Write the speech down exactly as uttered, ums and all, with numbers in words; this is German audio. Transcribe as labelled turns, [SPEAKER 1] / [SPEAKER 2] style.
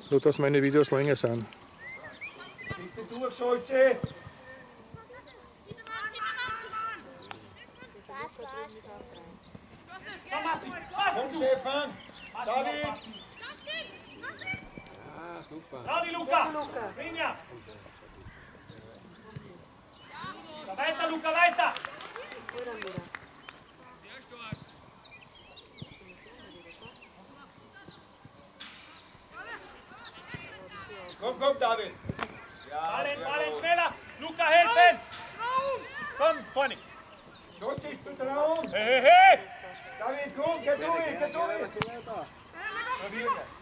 [SPEAKER 1] Nur, dass meine Videos länger sind.
[SPEAKER 2] Bist du durch, Scholze? Komm, Stefan! David!
[SPEAKER 3] Ah, super.
[SPEAKER 4] Dani, Luca! Vigna! Weiter, Luca, weiter!
[SPEAKER 2] Komm, komm, David! Ja,
[SPEAKER 4] Fallen, fallen, schneller! Luca, helfen! Komm, vorne!
[SPEAKER 2] Scholze, ist du Raum!
[SPEAKER 4] Hey, hey, hey!
[SPEAKER 2] David, komm, geh zu mir, geh zu mir! Probieren wir.